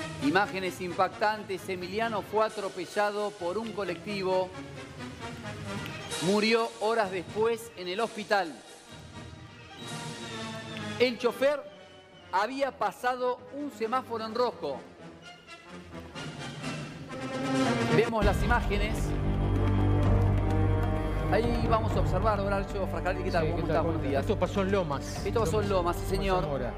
Imágenes impactantes. Emiliano fue atropellado por un colectivo. Murió horas después en el hospital. El chofer había pasado un semáforo en rojo. Vemos las imágenes. Ahí vamos a observar, Horacio Frascarelli, ¿qué tal? Sí, ¿Cómo ¿qué estás? tal? Buenos días. Esto pasó en Lomas. Esto pasó en Lomas, sí, señor. Zamora.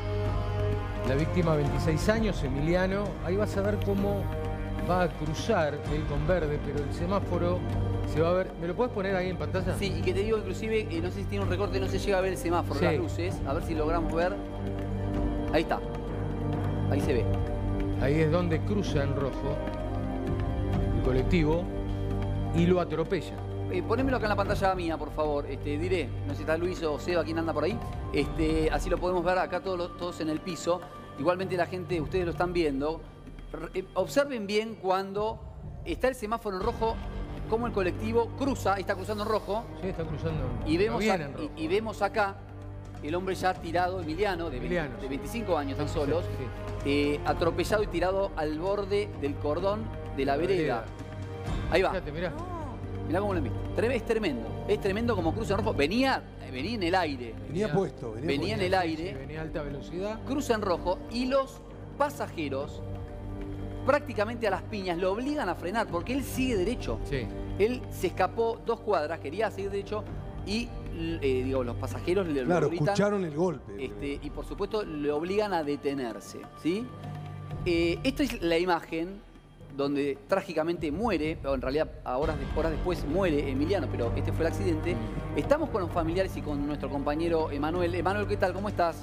La víctima, 26 años, Emiliano. Ahí vas a ver cómo va a cruzar él con verde, pero el semáforo se va a ver. ¿Me lo puedes poner ahí en pantalla? Sí, y que te digo, inclusive, no sé si tiene un recorte, no se llega a ver el semáforo, Sí. las luces. A ver si logramos ver. Ahí está. Ahí se ve. Ahí es donde cruza en rojo el colectivo y lo atropella. Ponémelo acá en la pantalla mía, por favor. Diré, no sé si está Luis o Seba, quién anda por ahí. Así lo podemos ver acá todos en el piso. Igualmente la gente, ustedes lo están viendo. Observen bien cuando está el semáforo en rojo, cómo el colectivo cruza, está cruzando en rojo. Sí, está cruzando Y vemos, bien en rojo. y vemos acá el hombre ya tirado, Emiliano, de 25 años tan solos, atropellado y tirado al borde del cordón de la vereda. Ahí va. Fíjate, mirá. Mirá cómo lo viste. Es tremendo como cruza en rojo. Venía en el aire. Venía puesto. Venía en el aire. Sí, venía a alta velocidad. Cruza en rojo y los pasajeros prácticamente a las piñas lo obligan a frenar porque él sigue derecho. Sí. Él se escapó 2 cuadras, quería seguir derecho y los pasajeros le Claro, gritan, escucharon el golpe. y por supuesto le obligan a detenerse, ¿sí? Esta es la imagen donde trágicamente muere, o en realidad horas después muere Emiliano, pero este fue el accidente. Estamos con los familiares y con nuestro compañero Emanuel. Emanuel, ¿qué tal? ¿Cómo estás?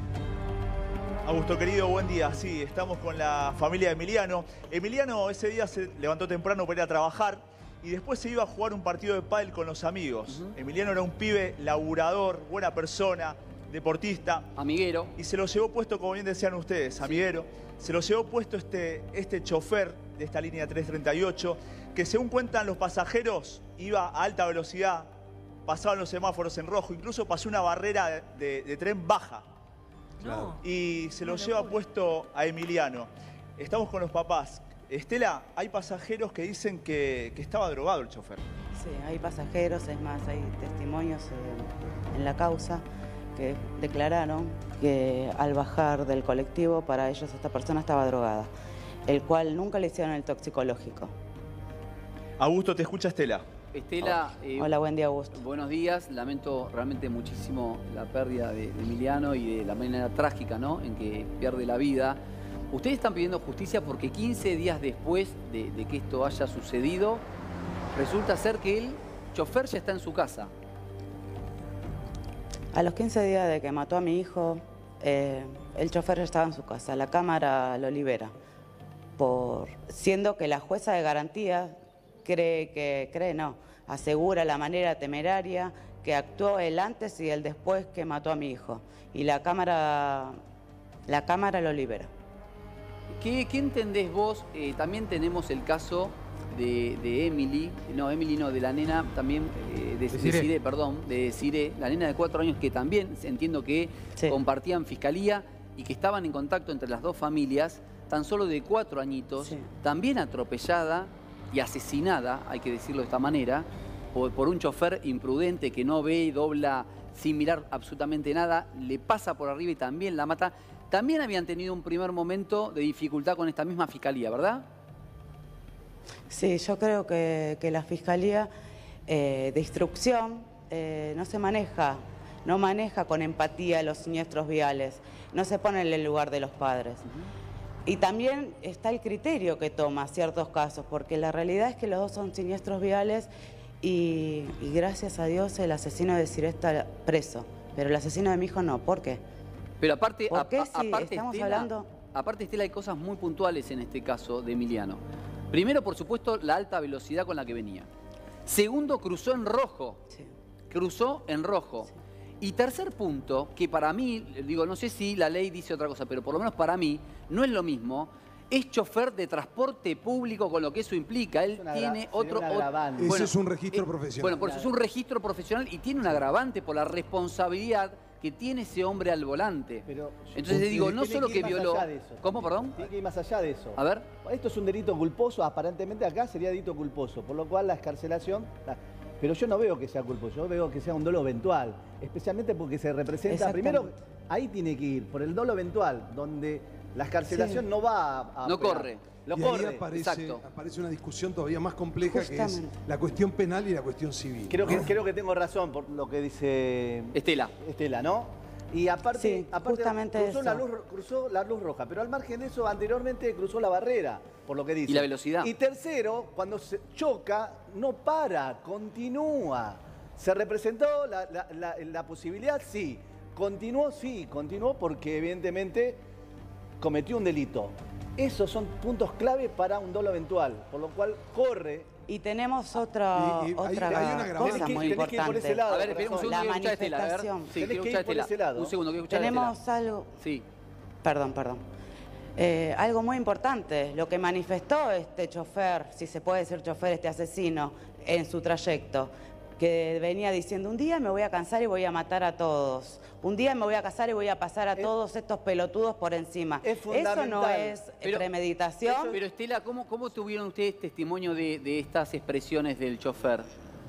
Augusto, querido, buen día. Sí, estamos con la familia de Emiliano. Emiliano ese día se levantó temprano para ir a trabajar y después se iba a jugar un partido de pádel con los amigos. Emiliano era un pibe laburador, buena persona, deportista. Amiguero. Y se lo llevó puesto, como bien decían ustedes, amiguero. Se lo llevó puesto este chofer de esta línea 338, que según cuentan los pasajeros, iba a alta velocidad, pasaban los semáforos en rojo, incluso pasó una barrera de tren baja. Claro. Y se lo lleva puesto a Emiliano. Estamos con los papás. Estela, hay pasajeros que dicen que estaba drogado el chofer. Sí, hay pasajeros, es más, hay testimonios en la causa que declararon que al bajar del colectivo, para ellos esta persona estaba drogada, el cual nunca le hicieron el toxicológico. Augusto, te escucha Estela. Estela, Hola, buen día, Augusto. buenos días. Lamento realmente muchísimo la pérdida de Emiliano y de la manera trágica, ¿no?, en que pierde la vida. Ustedes están pidiendo justicia porque 15 días después de que esto haya sucedido, resulta ser que el chofer ya está en su casa. A los 15 días de que mató a mi hijo, el chofer ya estaba en su casa. La Cámara lo libera, siendo que la jueza de garantía asegura la manera temeraria que actuó el antes y el después que mató a mi hijo. Y la Cámara lo libera. ¿Qué entendés vos? También tenemos el caso de Emily, de la nena también, de Cire, la nena de 4 años que también entiendo que compartían fiscalía y que estaban en contacto entre las dos familias, tan solo de 4 añitos, también atropellada y asesinada, hay que decirlo de esta manera, por un chofer imprudente que no ve y dobla sin mirar absolutamente nada, le pasa por arriba y también la mata. También habían tenido un primer momento de dificultad con esta misma fiscalía, ¿verdad? Sí, yo creo que la Fiscalía de Instrucción no maneja con empatía los siniestros viales, no se pone en el lugar de los padres. Y también está el criterio que toma ciertos casos, porque la realidad es que los dos son siniestros viales y gracias a Dios el asesino de Cire está preso, pero el asesino de mi hijo no. ¿Por qué? Pero aparte, aparte, Estela, hay cosas muy puntuales en este caso de Emiliano. Primero, por supuesto, la alta velocidad con la que venía. Segundo, cruzó en rojo. Sí. Cruzó en rojo. Sí. Y tercer punto, que para mí, digo, no sé si la ley dice otra cosa, pero por lo menos para mí no es lo mismo, es chofer de transporte público con lo que eso implica. Él tiene otro... Ese es un registro profesional. Bueno, por eso es un registro profesional y tiene un agravante por la responsabilidad que tiene ese hombre al volante. Pero entonces le digo, no tiene solo ir que más violó... allá de eso. ¿Cómo, perdón? Tiene que ir más allá de eso. A ver. Esto es un delito culposo, aparentemente acá sería delito culposo, por lo cual la excarcelación... Pero yo no veo que sea culposo, yo veo que sea un dolo eventual, especialmente porque se representa... Primero, ahí tiene que ir, por el dolo eventual, donde la excarcelación no va a... No corre. Lo y corre. ahí aparece una discusión todavía más compleja, que es Justamente. la cuestión penal y la cuestión civil. Creo que tengo razón por lo que dice Estela, ¿no? Y aparte, justamente cruzó la luz roja, pero al margen de eso, anteriormente cruzó la barrera, por lo que dice. Y la velocidad. Y tercero, cuando se choca, no para, continúa. ¿Se representó la posibilidad? Sí. Continuó porque evidentemente cometió un delito. Esos son puntos clave para un dolo eventual, por lo cual corre. Y tenemos otra hay una cosa muy importante. Lado, a ver, espera un segundo, la quiero escuchar a Estela. A ver. manifestación. Sí, quiero escuchar a Estela. Un segundo, quiero escuchar a Estela. Tenemos algo... Sí. Perdón. Algo muy importante, lo que manifestó este chofer, si se puede decir chofer, este asesino, en su trayecto, que venía diciendo, un día me voy a cansar y voy a matar a todos. Un día me voy a casar y voy a pasar a todos estos pelotudos por encima. Eso no es premeditación. Pero Estela, ¿cómo tuvieron ustedes testimonio de estas expresiones del chofer?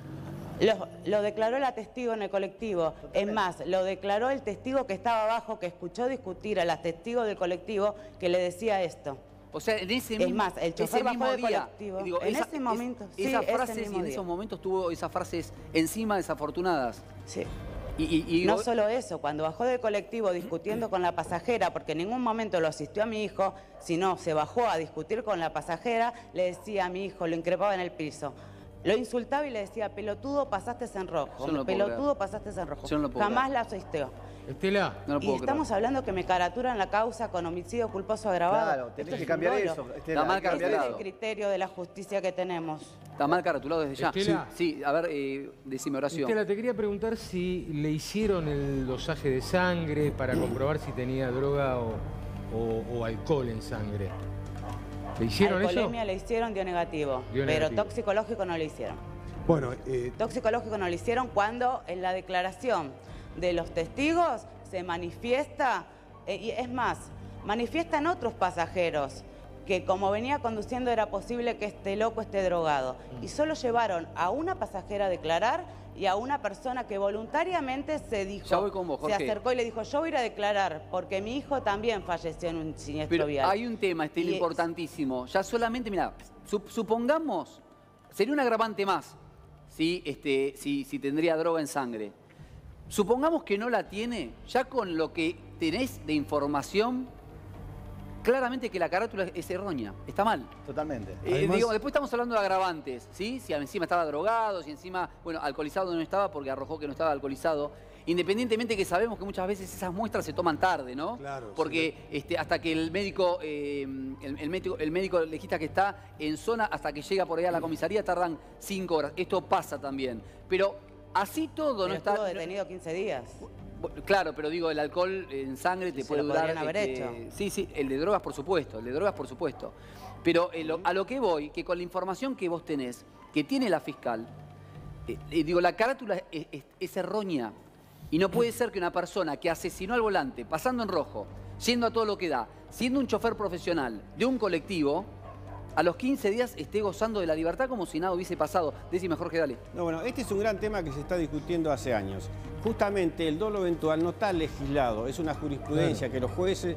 Lo declaró la testigo en el colectivo. Es más, lo declaró el testigo que estaba abajo, que escuchó discutir a las testigos del colectivo, que le decía esto. O sea, en ese mismo, es más, el chofer bajó del día, colectivo. Digo, en ese momento, esas frases y en esos momentos tuvo esas frases encima desafortunadas. Sí. Y no solo eso, cuando bajó del colectivo discutiendo con la pasajera, porque en ningún momento lo asistió a mi hijo, sino se bajó a discutir con la pasajera, le decía a mi hijo, lo increpaba en el piso. Lo insultaba y le decía, pelotudo, pasaste en rojo. Pelotudo, pasaste en rojo. Jamás la asistió. Estela. No lo puedo y estamos hablando que me caraturan la causa con homicidio culposo agravado. Claro, tenés que cambiar eso. Está mal Ese es caratulado. el criterio de la justicia que tenemos. Está mal caratulado desde ya. Estela. Sí, a ver, decime, Horacio. Estela, te quería preguntar si le hicieron el dosaje de sangre para comprobar si tenía droga o alcohol en sangre. ¿Le hicieron eso? Alcoholemia le hicieron, dio negativo. Pero toxicológico no le hicieron. Bueno, toxicológico no lo hicieron cuando en la declaración de los testigos se manifiesta, y es más, manifiestan otros pasajeros que como venía conduciendo era posible que este loco esté drogado. Y solo llevaron a una pasajera a declarar y a una persona que voluntariamente se dijo, ya voy con vos, Jorge. se acercó y le dijo, yo voy a ir a declarar porque mi hijo también falleció en un siniestro vial. Hay un tema, Estela, importantísimo. Ya solamente, mira, supongamos, sería un agravante más si tendría droga en sangre. Supongamos que no la tiene, ya con lo que tenés de información, claramente que la carátula es errónea, está mal. Totalmente. Además, después estamos hablando de agravantes, ¿sí? Si encima estaba drogado, si encima, bueno, alcoholizado no estaba porque arrojó que no estaba alcoholizado. Independientemente que sabemos que muchas veces esas muestras se toman tarde, ¿no? Claro. Porque hasta que el médico, el médico legista que está en zona, hasta que llega por ahí a la comisaría, tardan 5 horas. Esto pasa también. Pero así todo no está... Estuvo detenido 15 días. Claro, pero digo, el alcohol en sangre te puede durar... haber hecho. Sí, el de drogas por supuesto, Pero a lo que voy, que con la información que vos tenés, que tiene la fiscal, la carátula es errónea. Y no puede ser que una persona que asesinó al volante, pasando en rojo, yendo a todo lo que da, siendo un chofer profesional de un colectivo, a los 15 días esté gozando de la libertad como si nada hubiese pasado. Decime, Jorge, dale. No, bueno, este es un gran tema que se está discutiendo hace años. Justamente el dolo eventual no está legislado, es una jurisprudencia que los jueces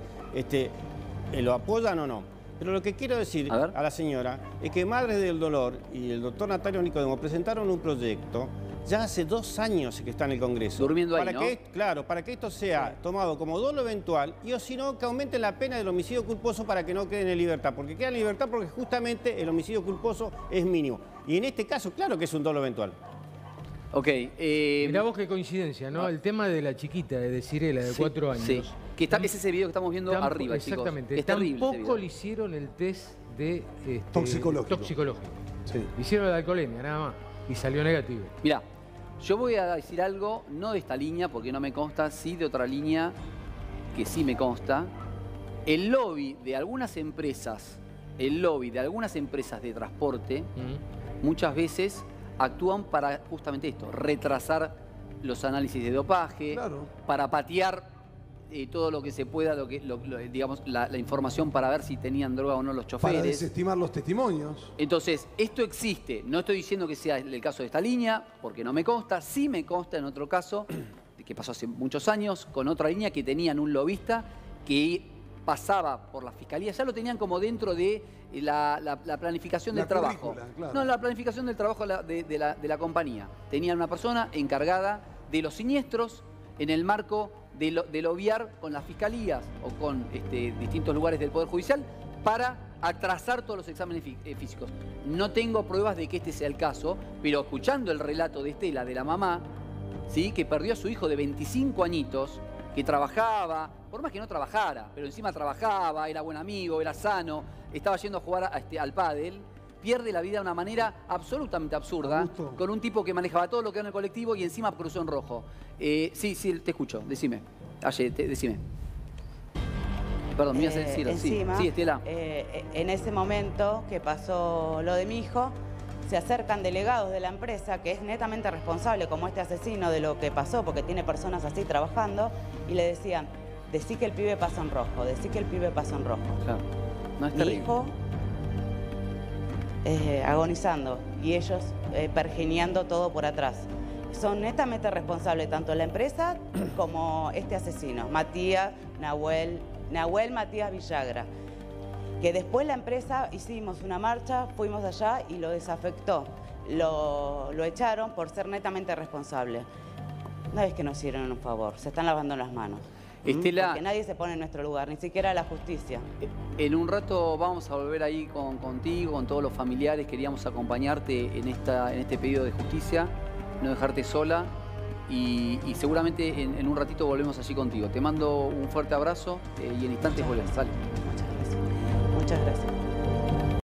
lo apoyan o no. Pero lo que quiero decir a la señora es que Madres del Dolor y el doctor Natalio Nicodemo presentaron un proyecto ya hace 2 años que está en el Congreso. Durmiendo ahí, ¿no? Claro, para que esto sea tomado como dolo eventual y o si no, que aumente la pena del homicidio culposo para que no queden en libertad. Porque queda en libertad porque justamente el homicidio culposo es mínimo. Y en este caso, claro que es un dolo eventual. Ok. Mirá vos qué coincidencia, ¿no? El tema de la chiquita, de Cirela, de 4 años. Sí. Que es ese video que estamos viendo arriba, exactamente. Chicos. Es terrible. Tampoco le hicieron el test de toxicológico. Sí. Hicieron la alcoholemia, nada más. Y salió negativo. Mirá, yo voy a decir algo, no de esta línea, porque no me consta, sí de otra línea, que sí me consta. El lobby de algunas empresas, de transporte, muchas veces actúan para justamente esto, retrasar los análisis de dopaje, Claro. para patear todo lo que se pueda, digamos, la información para ver si tenían droga o no los choferes. Para desestimar los testimonios. Entonces, esto existe. No estoy diciendo que sea el caso de esta línea, porque no me consta. Sí me consta en otro caso, que pasó hace muchos años, con otra línea que tenían un lobista que pasaba por la fiscalía. Ya lo tenían como dentro de la planificación del trabajo. Claro. No, la planificación del trabajo de la compañía. Tenían una persona encargada de los siniestros en el marco de lobiar con las fiscalías o con distintos lugares del Poder Judicial para atrasar todos los exámenes físicos. No tengo pruebas de que este sea el caso, pero escuchando el relato de Estela, de la mamá, ¿sí?, que perdió a su hijo de 25 añitos, que trabajaba, por más que no trabajara, pero encima trabajaba, era buen amigo, era sano, estaba yendo a jugar al pádel, pierde la vida de una manera absolutamente absurda, Augusto, con un tipo que manejaba todo lo que era en el colectivo y encima cruzó en rojo. Sí, te escucho, decime. Decime. Perdón, me ibas a decir. Encima, sí, Estela. En ese momento que pasó lo de mi hijo, se acercan delegados de la empresa, que es netamente responsable, como este asesino, de lo que pasó, porque tiene personas así trabajando, y le decían, decí que el pibe pasa en rojo, decí que el pibe pasa en rojo. Claro. No es Mi terrible. hijo agonizando y ellos pergeneando todo por atrás. Son netamente responsables tanto la empresa como este asesino, Nahuel Matías Villagra. Que después la empresa hicimos una marcha, fuimos allá y lo desafectó. Lo echaron por ser netamente responsable. No es que nos hicieron un favor, se están lavando las manos. Estela, porque nadie se pone en nuestro lugar, ni siquiera la justicia. En un rato vamos a volver ahí contigo, con todos los familiares. Queríamos acompañarte en este pedido de justicia, no dejarte sola. Y seguramente en un ratito volvemos allí contigo. Te mando un fuerte abrazo y en instantes volvemos. Dale. Muchas gracias. Muchas gracias.